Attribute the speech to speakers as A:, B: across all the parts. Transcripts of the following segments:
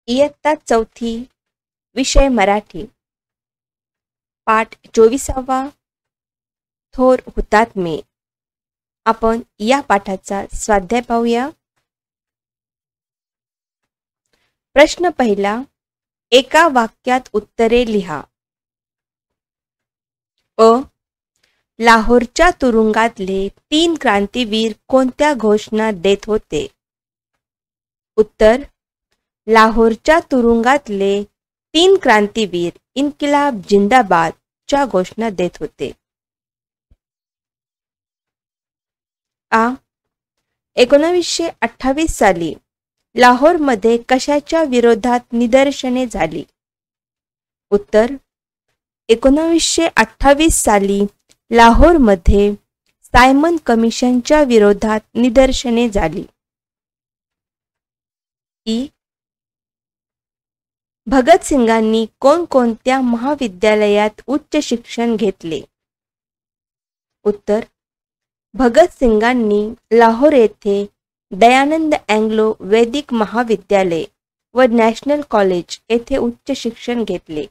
A: इयत्ता चौथी, विषय मराठी, पाठ 24वा, थोर हुतात्मे. आपण या पाठाचा स्वाध्याय पाहूया. प्रश्न पहिला, एका वाक्यात उत्तरे लिहा. अ. लाहोरच्या तुरुंगातले 3 क्रांतीवीर कोणत्या घोषणा देत होते? उत्तर, लाहोरच्या तुरुंगातले 3 क्रांतीवीर इन्किलाब जिंदाबाद च्या घोषणा देत होते. आ. 1928 साली लाहोरमध्ये कशाच्या विरोधात निदर्शने झाली? उत्तर, 1928 साली लाहोरमध्ये सायमन कमिशनच्या विरोधात निदर्शने झाली. ई. भगतसिंगांनी कोणकोणत्या महाविद्यालयात उच्च शिक्षण घेतले? उत्तर, भगतसिंगांनी लाहोर येथे दयानंद अँग्लो वैदिक महाविद्यालय व नॅशनल कॉलेज येथे उच्च शिक्षण घेतले.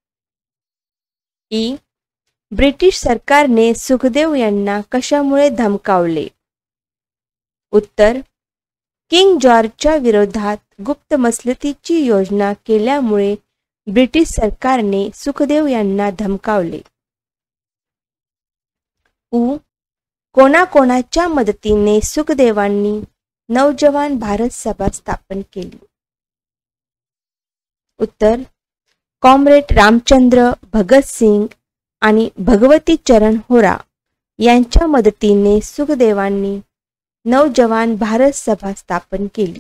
A: ई. ब्रिटिश सरकारने सुखदेव यांना कशामुळे धमकावले? उत्तर, किंग जॉर्जच्या विरोधात गुप्त मसलतीची योजना केल्यामुळे ब्रिटिश सरकारने सुखदेव यांना धमकावले. उ. कोणाकोणाच्या मदतीने सुखदेवांनी नवजवान भारत सभा स्थापन केली? उत्तर, कॉम्रेड रामचंद्र, भगतसिंग आणि भगवती चरण होरा यांच्या मदतीने सुखदेवांनी नवजवान भारत सभा स्थापन केली.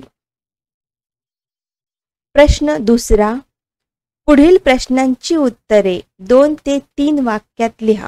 A: प्रश्न दुसरा, पुढील प्रश्नांची उत्तरे 2 ते 3 वाक्यात लिहा.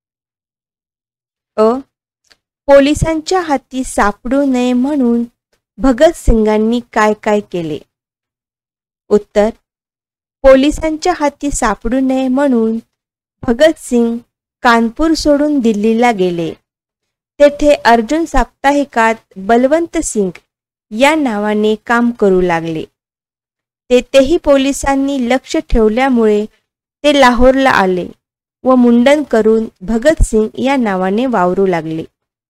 A: अ. पोलिसांच्या हाती सापडू नये म्हणून भगतसिंगांनी काय काय केले? उत्तर, पोलिसांच्या हाती सापडू नये म्हणून भगतसिंग कानपूर सोडून दिल्लीला गेले. तेथे अर्जुन साप्ताहिकात बलवंत सिंग या नावाने काम करू लागले. तेथेही पोलिसांनी लक्ष ठेवल्यामुळे ते लाहोरला आले व मुंडन करून भगतसिंग या नावाने वावरू लागले.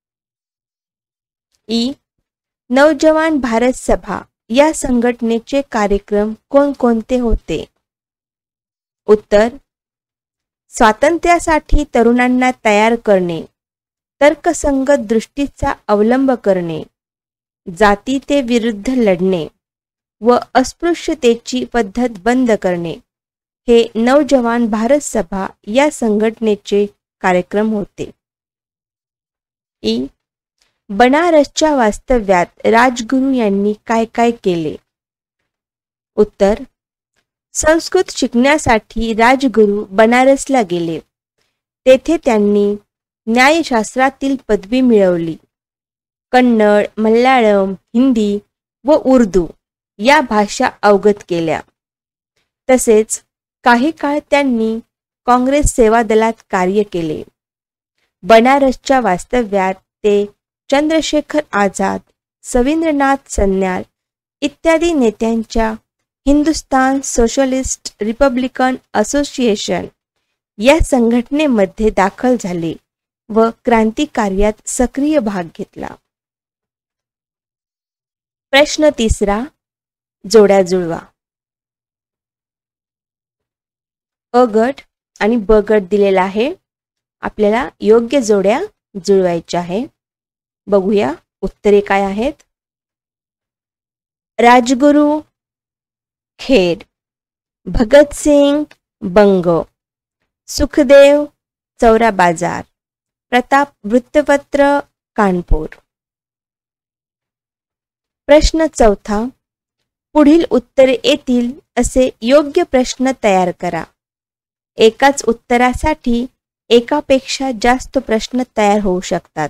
A: ई. नवजवान भारत सभा या संघटनेचे कार्यक्रम कोणकोणते होते? उत्तर, स्वातंत्र्यासाठी तरुणांना तयार करणे, तर्कसंगत दृष्टीचा अवलंब करणे, जाती ते विरुद्ध लढणे व अस्पृश्यतेची पद्धत बंद करणे हे नवजवान भारत सभा या संघटनेचे कार्यक्रम होते. ई. बनारसच्या वास्तव्यात राजगुरू यांनी काय काय केले? उत्तर, संस्कृत शिकण्यासाठी राजगुरू बनारसला गेले. तेथे त्यांनी न्यायशास्त्रातील पदवी मिळवली. कन्नड, मल्याळम, हिंदी व उर्दू या भाषा अवगत केल्या. तसेच काही काळ त्यांनी काँग्रेस सेवा दलात कार्य केले. बनारसच्या वास्तव्यात ते चंद्रशेखर आझाद, सविंद्रनाथ सन्याल इत्यादी नेत्यांच्या हिंदुस्तान सोशलिस्ट रिपब्लिकन असोसिएशन या संघटनेमध्ये दाखल झाले व क्रांती कार्यात सक्रिय भाग घेतला. प्रश्न तिसरा, जोड्या जुळवा. अ गट आणि ब गट दिलेला आहे. आपल्याला योग्य जोड्या जुळवायच्या आहे. बघूया उत्तरे काय आहेत. राजगुरू खेड, भगतसिंग बंग, सुखदेव चौरा बाजार, प्रताप वृत्तपत्र कानपूर. प्रश्न चौथा, पुढील उत्तरे येतील असे योग्य प्रश्न तयार करा. एकाच उत्तरासाठी एकापेक्षा जास्त प्रश्न तयार होऊ शकतात.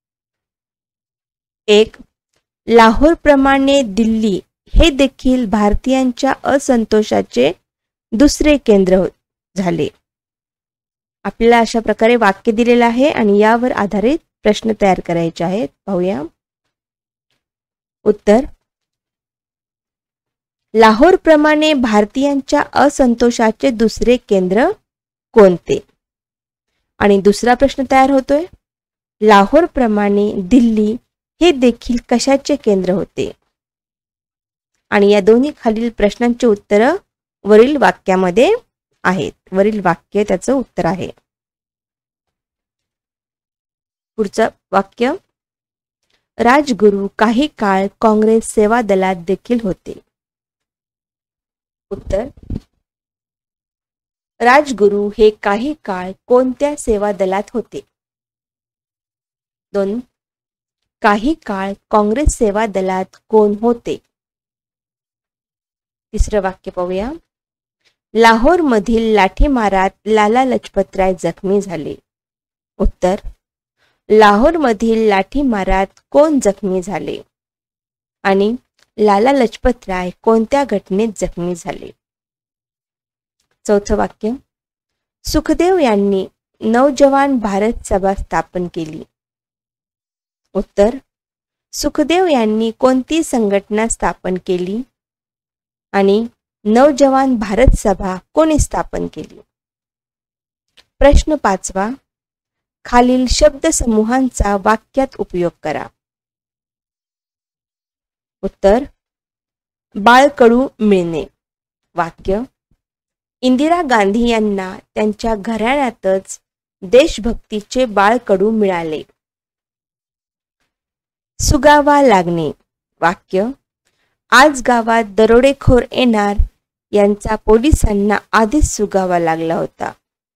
A: 1. लाहोर प्रमाणे दिल्ली हे देखील भारतीयांच्या असंतोषाचे दुसरे केंद्र झाले. आपल्याला अशा प्रकारे वाक्य दिलेलं आहे आणि यावर आधारित प्रश्न तयार करायचे आहेत. पाहूया उत्तर. लाहोर प्रमाणे भारतीयांच्या असंतोषाचे दुसरे केंद्र कोणते? आणि दुसरा प्रश्न तयार होतोय, लाहोर प्रमाणे दिल्ली हे देखील कशाचे केंद्र होते? आणि या दोन्ही खालील प्रश्नांची उत्तरं वरील वाक्यामध्ये आहेत. वरील वाक्य त्याचं उत्तर आहे. पुढचं वाक्य, राजगुरू काही काळ काँग्रेस सेवा दलात देखील होते. उत्तर, राजगुरू हे काही काळ कोणत्या सेवा दलात होते? 2. काही काळ काँग्रेस सेवा दलात कोण होते? तिसरं वाक्य पाहूया, लाहोर मधील लाठीमारात लाला लजपतराय जखमी झाले. उत्तर, लाहोर मधील लाठीमारात कोण जखमी झाले आणि लाला लजपतराय कोणत्या घटनेत जखमी झाले? चौथं वाक्य, सुखदेव यांनी नवजवान भारत सभा स्थापन केली. उत्तर, सुखदेव यांनी कोणती संघटना स्थापन केली आणि नवजवान भारत सभा कोणी स्थापन केली? प्रश्न 5वा, खालील शब्दसमूहांचा वाक्यात उपयोग करा. उत्तर, बाळकडू मिळणे. वाक्य, इंदिरा गांधी यांना त्यांच्या घराण्यातच देशभक्तीचे बाळकडू मिळाले. सुगावा लागणे. वाक्य, आज गावात दरोडेखोर येणार यांचा पोलिसांना आधीच सुगावा लागला होता.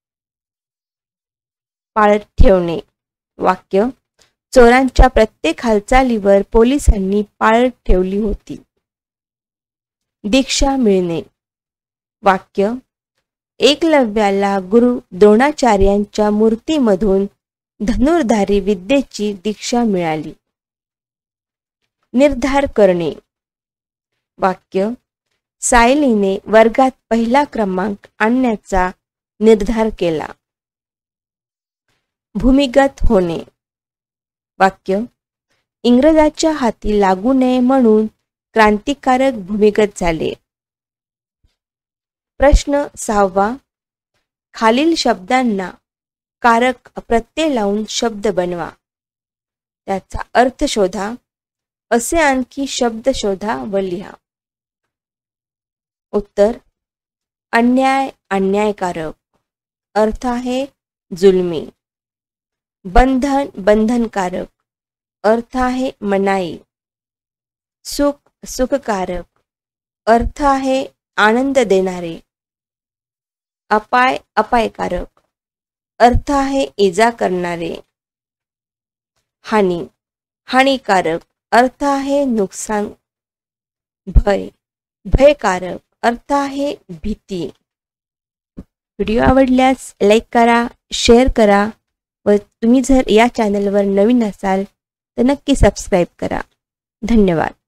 A: पाळत ठेवणे. वाक्य, चोरांच्या प्रत्येक हालचालीवर पोलिसांनी पाळत ठेवली होती. दीक्षा मिळणे. वाक्य, एकलव्याला गुरु द्रोणाचार्यांच्या मूर्तीमधून धनुर्धारी विद्येची दीक्षा मिळाली. निर्धार करणे. वाक्य, सायलीने वर्गात पहिला क्रमांक आणण्याचा निर्धार केला. भूमिगत होणे. वाक्य, इंग्रजाच्या हाती लागू नये म्हणून क्रांतिकारक भूमिगत झाले. प्रश्न 6वा, खालील शब्दांना कारक प्रत्यय लावून शब्द बनवा. त्याचा अर्थ शोधा. असे आणखी शब्द शोधा व लिहा. उत्तर, अन्याय अन्यायकारक, अर्थ आहे जुलमी. बंधन बंधनकारक, अर्थ आहे मनाई. सुख सुखकारक, अर्थ आहे आनंद देणारे. अपाय अपायकारक, अर्थ आहे इजा करणारे. हानी हानिकारक, अर्थ आहे नुकसान. भय भयकारक, अर्थ आहे भीती. व्हिडिओ आवडल्यास लाईक करा, शेअर करा व तुम्ही जर या चॅनलवर नवीन असाल तर नक्की सबस्क्राईब करा. धन्यवाद.